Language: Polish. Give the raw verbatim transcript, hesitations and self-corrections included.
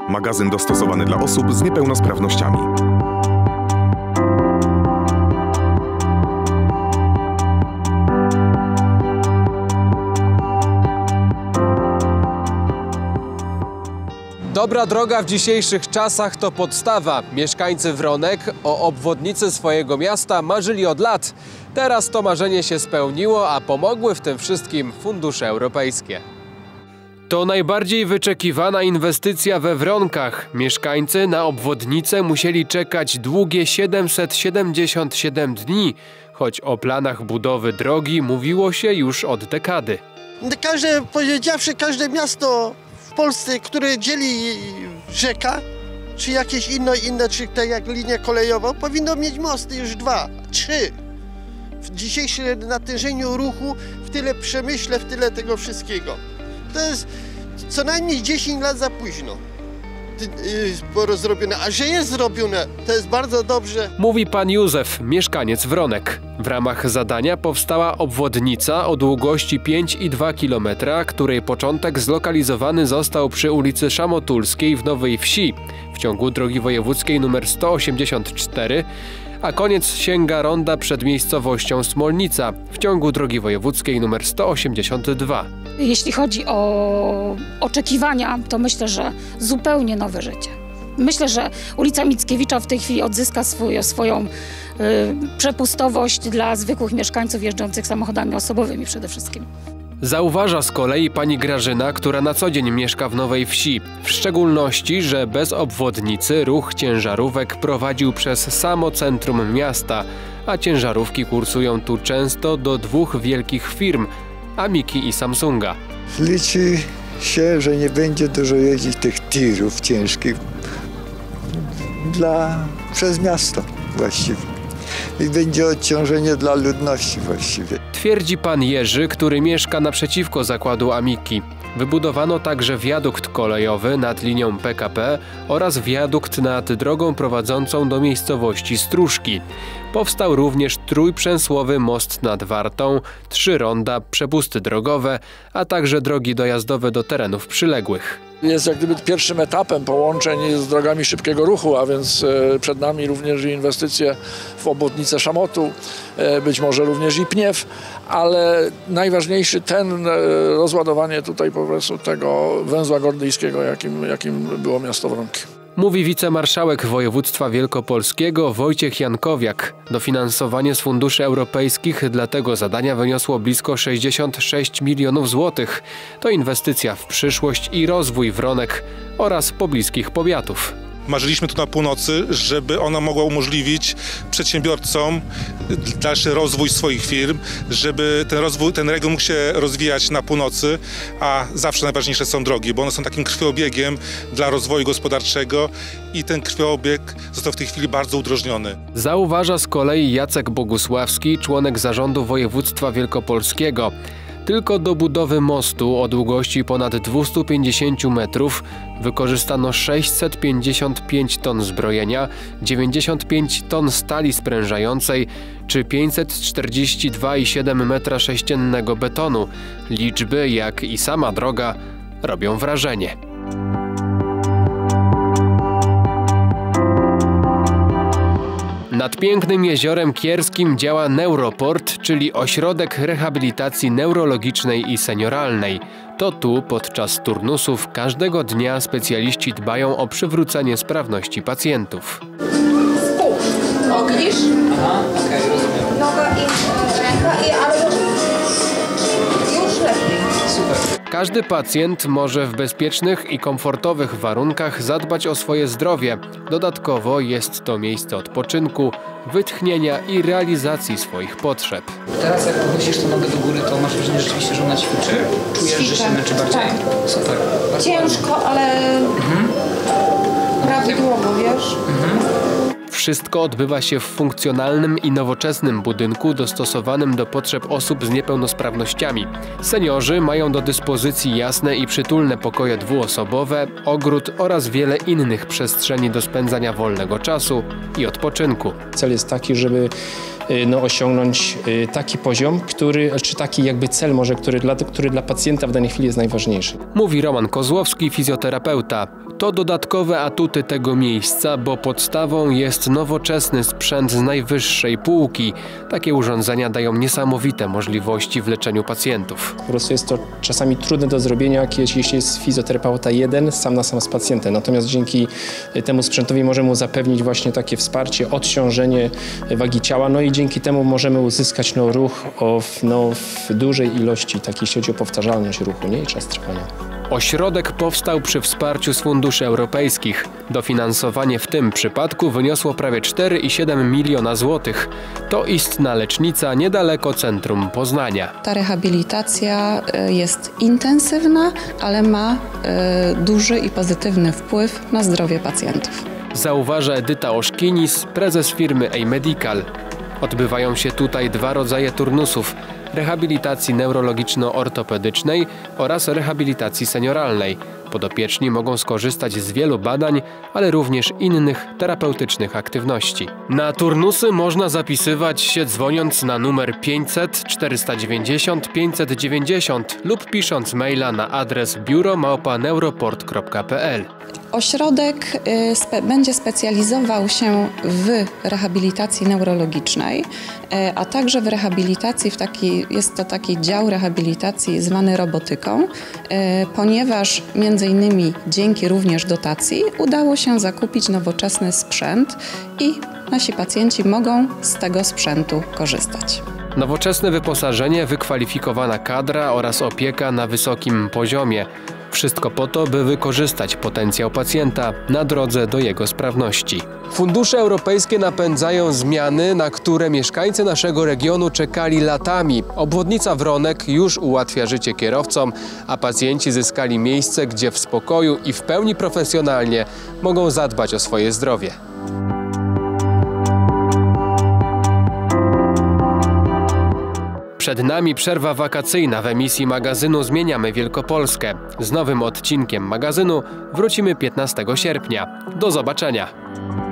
Magazyn dostosowany dla osób z niepełnosprawnościami. Dobra droga w dzisiejszych czasach to podstawa. Mieszkańcy Wronek o obwodnicy swojego miasta marzyli od lat. Teraz to marzenie się spełniło, a pomogły w tym wszystkim fundusze europejskie. To najbardziej wyczekiwana inwestycja we Wronkach. Mieszkańcy na obwodnicę musieli czekać długie siedemset siedemdziesiąt siedem dni, choć o planach budowy drogi mówiło się już od dekady. Każde, powiedziawszy, każde miasto w Polsce, które dzieli rzeka, czy jakieś inne, inne czy tak jak linia kolejowa, powinno mieć mosty już dwa, trzy. W dzisiejszym natężeniu ruchu, w tyle przemyśle, w tyle tego wszystkiego. To jest co najmniej dziesięć lat za późno było zrobione, a że jest zrobione, to jest bardzo dobrze. Mówi pan Józef, mieszkaniec Wronek. W ramach zadania powstała obwodnica o długości pięć i dwa kilometra, której początek zlokalizowany został przy ulicy Szamotulskiej w Nowej Wsi, w ciągu drogi wojewódzkiej nr sto osiemdziesiąt cztery, a koniec sięga ronda przed miejscowością Smolnica w ciągu drogi wojewódzkiej nr sto osiemdziesiąt dwa. Jeśli chodzi o oczekiwania, to myślę, że zupełnie nowe życie. Myślę, że ulica Mickiewicza w tej chwili odzyska swój, swoją y, przepustowość dla zwykłych mieszkańców jeżdżących samochodami osobowymi przede wszystkim. Zauważa z kolei pani Grażyna, która na co dzień mieszka w Nowej Wsi. W szczególności, że bez obwodnicy ruch ciężarówek prowadził przez samo centrum miasta, a ciężarówki kursują tu często do dwóch wielkich firm – Amiki i Samsunga. Liczy się, że nie będzie dużo jeździć tych tirów ciężkich dla, przez miasto właściwie. I będzie odciążenie dla ludności właściwie. Twierdzi pan Jerzy, który mieszka naprzeciwko zakładu Amiki. Wybudowano także wiadukt kolejowy nad linią P K P oraz wiadukt nad drogą prowadzącą do miejscowości Stróżki. Powstał również trójprzęsłowy most nad Wartą, trzy ronda, przepusty drogowe, a także drogi dojazdowe do terenów przyległych. Jest jak gdyby pierwszym etapem połączeń z drogami szybkiego ruchu, a więc przed nami również inwestycje w obwodnicę Szamotu, być może również i Pniew, ale najważniejszy ten rozładowanie tutaj po prostu tego węzła gordyjskiego, jakim, jakim było miasto Wronki. Mówi wicemarszałek województwa wielkopolskiego Wojciech Jankowiak. Dofinansowanie z funduszy europejskich dla tego zadania wyniosło blisko sześćdziesiąt sześć milionów złotych. To inwestycja w przyszłość i rozwój Wronek oraz pobliskich powiatów. Marzyliśmy tu na północy, żeby ona mogła umożliwić przedsiębiorcom dalszy rozwój swoich firm, żeby ten rozwój, ten region mógł się rozwijać na północy, a zawsze najważniejsze są drogi, bo one są takim krwiobiegiem dla rozwoju gospodarczego i ten krwiobieg został w tej chwili bardzo udrożniony. Zauważa z kolei Jacek Bogusławski, członek zarządu województwa wielkopolskiego. Tylko do budowy mostu o długości ponad dwieście pięćdziesiąt metrów wykorzystano sześćset pięćdziesiąt pięć ton zbrojenia, dziewięćdziesiąt pięć ton stali sprężającej czy pięćset czterdzieści dwa i siedem metra sześciennego betonu. Liczby, jak i sama droga, robią wrażenie. Nad pięknym jeziorem Kierskim działa Neuroport, czyli ośrodek rehabilitacji neurologicznej i senioralnej. To tu podczas turnusów każdego dnia specjaliści dbają o przywrócenie sprawności pacjentów. Spójrz, ognisz? Aha, okej, okay, rozumiem. Noga i ręka i ale już lepiej. Super. Każdy pacjent może w bezpiecznych i komfortowych warunkach zadbać o swoje zdrowie. Dodatkowo jest to miejsce odpoczynku, wytchnienia i realizacji swoich potrzeb. Teraz jak podnosisz tę nogę do góry, to masz wrażenie rzeczywiście, że ona ćwiczy? Czujesz, Ćwiczę. że się męczy bardziej? Tak. Super. Bardzo ciężko, bardzo. ale mhm. prawidłowo, wiesz? Mhm. Wszystko odbywa się w funkcjonalnym i nowoczesnym budynku dostosowanym do potrzeb osób z niepełnosprawnościami. Seniorzy mają do dyspozycji jasne i przytulne pokoje dwuosobowe, ogród oraz wiele innych przestrzeni do spędzania wolnego czasu i odpoczynku. Cel jest taki, żeby no, osiągnąć taki poziom, który, czy taki jakby cel może, który dla, który dla pacjenta w danej chwili jest najważniejszy. Mówi Roman Kozłowski, fizjoterapeuta. To dodatkowe atuty tego miejsca, bo podstawą jest nowoczesny sprzęt z najwyższej półki. Takie urządzenia dają niesamowite możliwości w leczeniu pacjentów. Po prostu jest to czasami trudne do zrobienia, jeśli jest fizjoterapeuta jeden, sam na sam z pacjentem. Natomiast dzięki temu sprzętowi możemy mu zapewnić właśnie takie wsparcie, odciążenie wagi ciała, no i dzięki temu możemy uzyskać no, ruch o, no, w dużej ilości, tak, jeśli chodzi o powtarzalność ruchu, nie? I czas trwania. Ośrodek powstał przy wsparciu z funduszy europejskich. Dofinansowanie w tym przypadku wyniosło prawie cztery i siedem miliona złotych. To istna lecznica niedaleko centrum Poznania. Ta rehabilitacja jest intensywna, ale ma duży i pozytywny wpływ na zdrowie pacjentów. Zauważa Edyta Oszkinis, prezes firmy A-Medical. Odbywają się tutaj dwa rodzaje turnusów: rehabilitacji neurologiczno-ortopedycznej oraz rehabilitacji senioralnej. Podopieczni mogą skorzystać z wielu badań, ale również innych terapeutycznych aktywności. Na turnusy można zapisywać się dzwoniąc na numer pięćset czterysta dziewięćdziesiąt pięćset dziewięćdziesiąt lub pisząc maila na adres biuro małpa neuroport kropka p l. Ośrodek y, spe, będzie specjalizował się w rehabilitacji neurologicznej, y, a także w rehabilitacji, w taki, jest to taki dział rehabilitacji zwany robotyką, y, ponieważ między innymi dzięki również dotacji udało się zakupić nowoczesny sprzęt i nasi pacjenci mogą z tego sprzętu korzystać. Nowoczesne wyposażenie, wykwalifikowana kadra oraz opieka na wysokim poziomie. Wszystko po to, by wykorzystać potencjał pacjenta na drodze do jego sprawności. Fundusze europejskie napędzają zmiany, na które mieszkańcy naszego regionu czekali latami. Obwodnica Wronek już ułatwia życie kierowcom, a pacjenci zyskali miejsce, gdzie w spokoju i w pełni profesjonalnie mogą zadbać o swoje zdrowie. Przed nami przerwa wakacyjna w emisji magazynu Zmieniamy Wielkopolskę. Z nowym odcinkiem magazynu wrócimy piętnastego sierpnia. Do zobaczenia!